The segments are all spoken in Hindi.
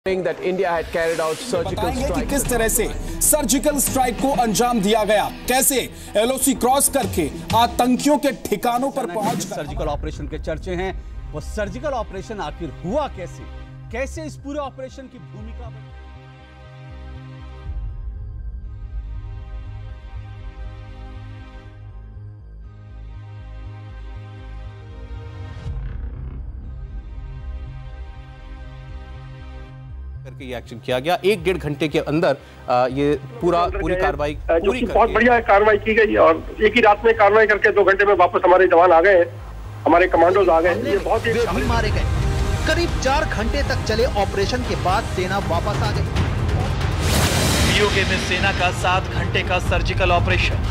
that India had carried out surgical strike. कि किस तरह से सर्जिकल स्ट्राइक को अंजाम दिया गया, कैसे एलओसी क्रॉस करके आतंकियों के ठिकानों पर पहुंच सर्जिकल ऑपरेशन के चर्चे हैं। वो सर्जिकल ऑपरेशन आखिर हुआ कैसे इस पूरे ऑपरेशन की भूमिका बनी? करके ये एक्शन किया गया। 1-1.5 घंटे के अंदर ये पूरी कार्रवाई पूरी बहुत बढ़िया कार्रवाई की गई और एक ही रात में कार्रवाई करके 2 घंटे में वापस हमारे जवान आ गए, हमारे कमांडोज आ गए। ये बहुत ही मारे गए। करीब 4 घंटे तक चले ऑपरेशन के बाद सेना वापस आ गई। पीओके में सेना का 7 घंटे का सर्जिकल ऑपरेशन।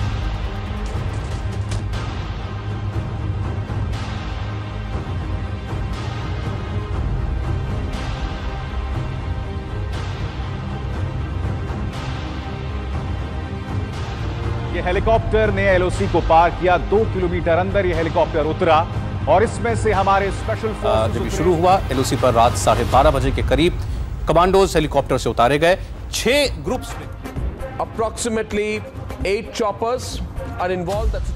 ये हेलीकॉप्टर ने एलओसी को पार किया। 2 किलोमीटर अंदर ये हेलीकॉप्टर उतरा और इसमें से हमारे स्पेशल फोर्स जब शुरू हुआ एलओसी पर रात 12:30 बजे के करीब कमांडोज हेलीकॉप्टर से उतारे गए। 6 ग्रुप्स में Approximately 8 choppers are involved. That's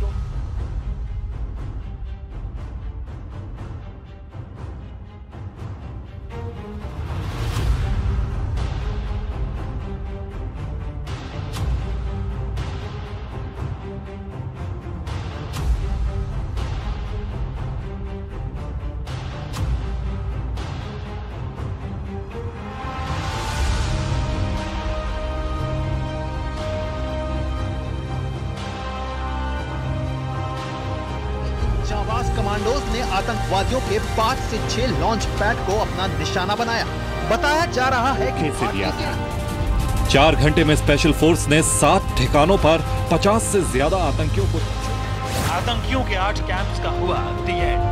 जाबाज कमांडोज ने आतंकवादियों के 5 से 6 लॉन्च पैड को अपना निशाना बनाया। बताया जा रहा है कि 4 घंटे में स्पेशल फोर्स ने 7 ठिकानों पर 50 से ज्यादा आतंकियों के 8 कैंप्स का हुआ दी एंड।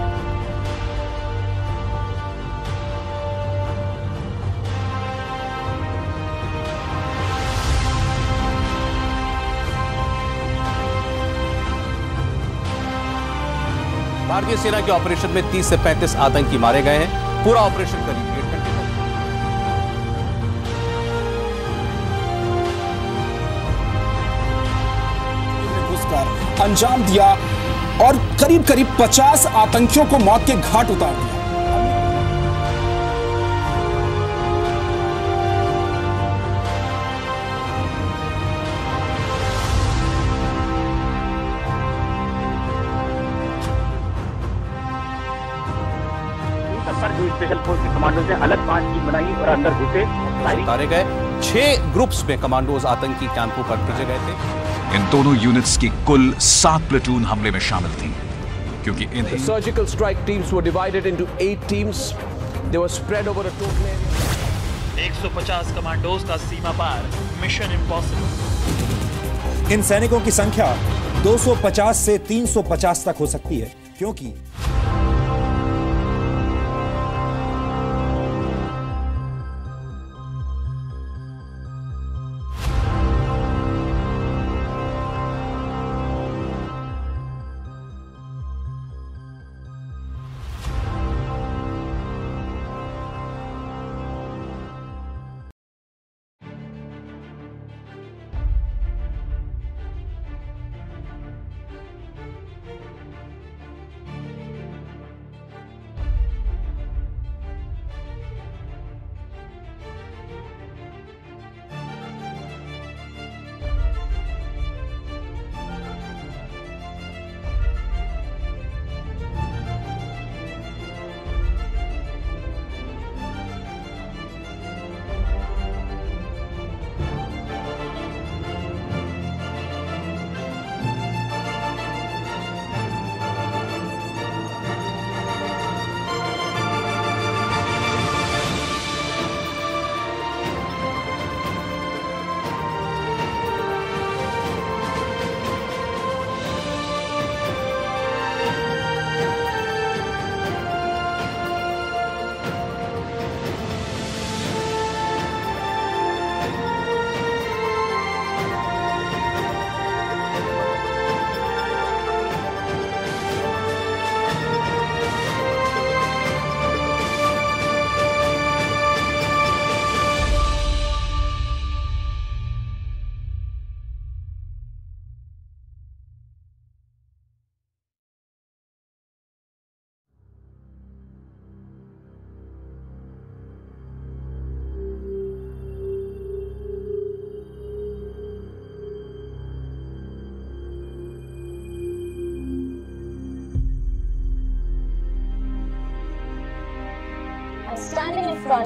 भारतीय सेना के ऑपरेशन में 30 से 35 आतंकी मारे गए हैं। पूरा ऑपरेशन करीब 1.5 घंटे तक घुसकर अंजाम दिया और करीब 50 आतंकियों को मौत के घाट उतार दिया। स्पेशल फोर्स के कमांडोज ने अलग 5 टीम बनाई और अंदर घुसे। उतारे गए। 6 ग्रुप्स में कमांडोज आतंकी कैंपों पर भेजे गए थे। इन दोनों यूनिट्स की कुल 7 प्लेटून हमले में शामिल थी, क्योंकि The surgical strike teams were divided into 8 teams. They were spread over a total area. 150 commandos का सीमा पार मिशन इम्पॉसिबल। इन सैनिकों की संख्या 250 से 350 तक हो सकती है, क्योंकि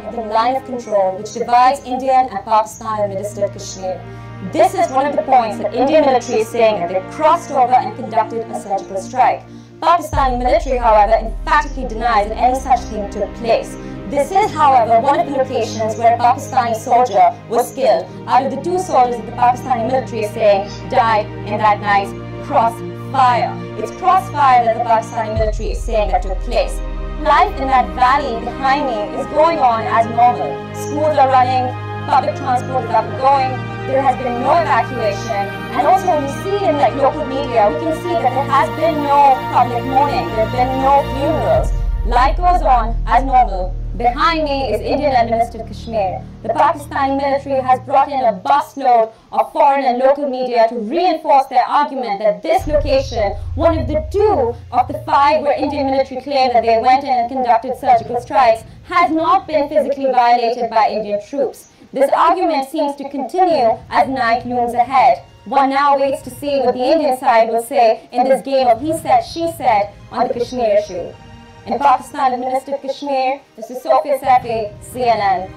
of the line of control which divides Indian and Pakistan administered Kashmir. This is one of the points that Indian military is saying that they crossed over and conducted a surgical strike. Pakistani military, however, emphatically denies that any such thing took place. This is, however, one of the locations where a Pakistani soldier was killed. Out of the 2 soldiers that the Pakistani military is saying died in that night's crossfire. It's crossfire that the Pakistani military is saying that took place. Life in that valley behind me is going on as normal. Schools are running, public transport is up and going, there has been no evacuation, and also when we see in like local media, we can see that there has been no public mourning, there have been no funerals. Life goes on as normal. Behind me is Indian administered Kashmir. The Pakistani military has brought in a busload of foreign and local media to reinforce their argument that this location, one of the 2 of the 5 where Indian military claimed that they went in and conducted surgical strikes, has not been physically violated by Indian troops. This argument seems to continue as night looms ahead. One now waits to see what the Indian side will say in this game of he said, she said on the Kashmir issue. In Pakistan administered Kashmir, this is Sophia Safi, CNN.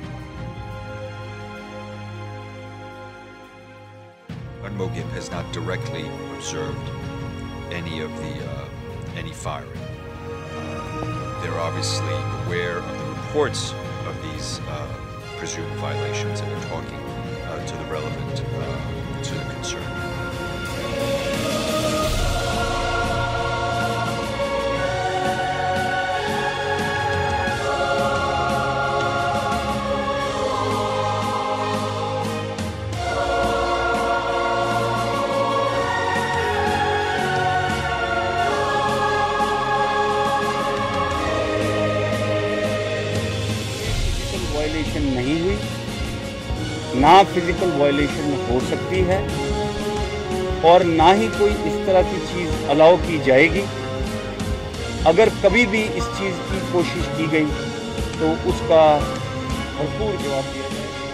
Mogib has not directly observed any firing. They're obviously aware of the reports of these presumed violations and are talking to the relevant, to the concerned. Violation नहीं हुई, ना फिजिकल वायलेशन हो सकती है और ना ही कोई इस तरह की चीज़ अलाउ की जाएगी। अगर कभी भी इस चीज़ की कोशिश की गई तो उसका भरपूर जवाब दिया जाएगा।